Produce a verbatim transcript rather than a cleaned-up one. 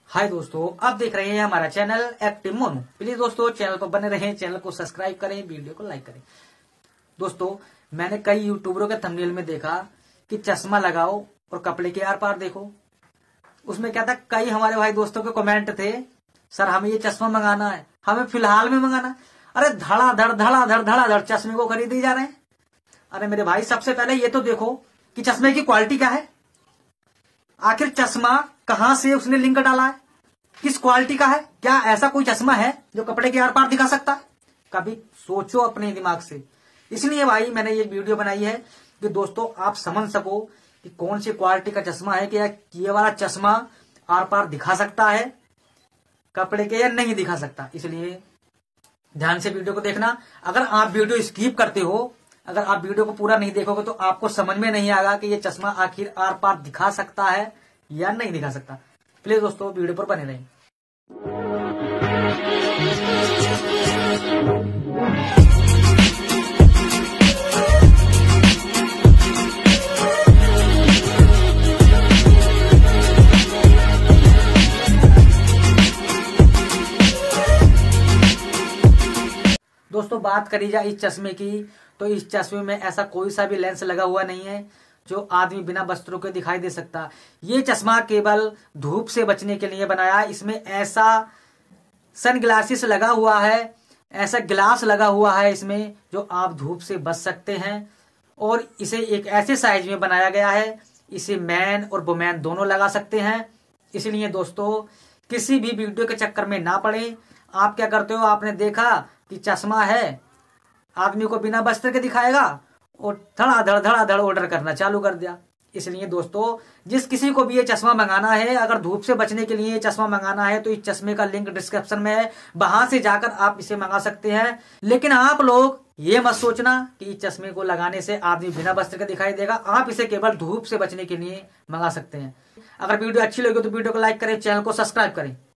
हाय दोस्तों, आप देख रहे हैं हमारा चैनल एक्टिव मोनू। प्लीज दोस्तों चैनल पर बने रहें, चैनल को सब्सक्राइब करें, वीडियो को लाइक करें। दोस्तों मैंने कई यूट्यूबरों के थंबनेल में देखा कि चश्मा लगाओ और कपड़े के आर पार देखो। उसमें क्या था, कई हमारे भाई दोस्तों के कमेंट थे, सर हमें ये चश्मा मंगाना है, हमें फिलहाल में मंगाना। अरे धड़ाधड़ धड़ाधड़ धड़ाधड़ चश्मे को खरीदे जा रहे हैं। अरे मेरे भाई, सबसे पहले ये तो देखो कि चश्मे की क्वालिटी क्या है। आखिर चश्मा कहां से उसने लिंक डाला है, किस क्वालिटी का है। क्या ऐसा कोई चश्मा है जो कपड़े के आर पार दिखा सकता है? कभी सोचो अपने दिमाग से। इसलिए भाई मैंने ये वीडियो बनाई है कि दोस्तों आप समझ सको कि कौन सी क्वालिटी का चश्मा है, कि ये वाला चश्मा आर पार दिखा सकता है कपड़े के या नहीं दिखा सकता। इसलिए ध्यान से वीडियो को देखना। अगर आप वीडियो स्किप करते हो, अगर आप वीडियो को पूरा नहीं देखोगे तो आपको समझ में नहीं आएगा कि ये चश्मा आखिर आर पार दिखा सकता है या नहीं दिखा सकता। प्लीज दोस्तों वीडियो पर बने रहें। दोस्तों बात करी जाए इस चश्मे की, तो इस चश्मे में ऐसा कोई सा भी लेंस लगा हुआ नहीं है जो आदमी बिना वस्त्रों के दिखाई दे सकता। ये चश्मा केवल धूप से बचने के लिए बनाया। इसमें ऐसा सन ग्लासेस लगा हुआ है, ऐसा ग्लास लगा हुआ है इसमें जो आप धूप से बच सकते हैं। और इसे एक ऐसे साइज में बनाया गया है, इसे मैन और वुमेन दोनों लगा सकते हैं। इसलिए दोस्तों किसी भी वीडियो के चक्कर में ना पड़े। आप क्या करते हो, आपने देखा कि चश्मा है, आदमी को बिना वस्त्र के दिखाएगा और धड़ाधड़ धड़ाधड़ ऑर्डर करना चालू कर दिया। इसलिए दोस्तों जिस किसी को भी ये चश्मा मंगाना है, अगर धूप से बचने के लिए ये चश्मा मंगाना है तो इस चश्मे का लिंक डिस्क्रिप्शन में है, वहां से जाकर आप इसे मंगा सकते हैं। लेकिन आप लोग ये मत सोचना कि इस चश्मे को लगाने से आदमी बिना वस्त्र के दिखाई देगा। आप इसे केवल धूप से बचने के लिए मंगा सकते हैं। अगर वीडियो अच्छी लगी तो वीडियो को लाइक करें, चैनल को सब्सक्राइब करें।